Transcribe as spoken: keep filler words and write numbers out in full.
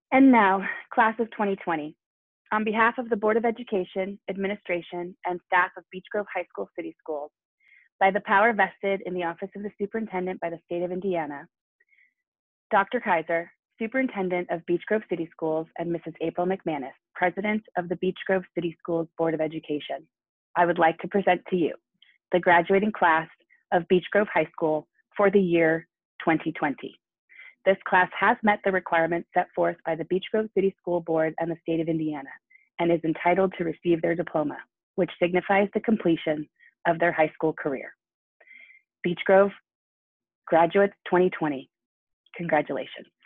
And now, class of twenty twenty. On behalf of the Board of Education, Administration, and staff of Beech Grove High School City Schools, by the power vested in the Office of the Superintendent by the State of Indiana, Doctor Kaiser, Superintendent of Beech Grove City Schools, and Missus April McManus, President of the Beech Grove City Schools Board of Education, I would like to present to you the graduating class of Beech Grove High School for the year twenty twenty. This class has met the requirements set forth by the Beech Grove City School Board and the State of Indiana and is entitled to receive their diploma, which signifies the completion of their high school career. Beech Grove graduates twenty twenty, congratulations.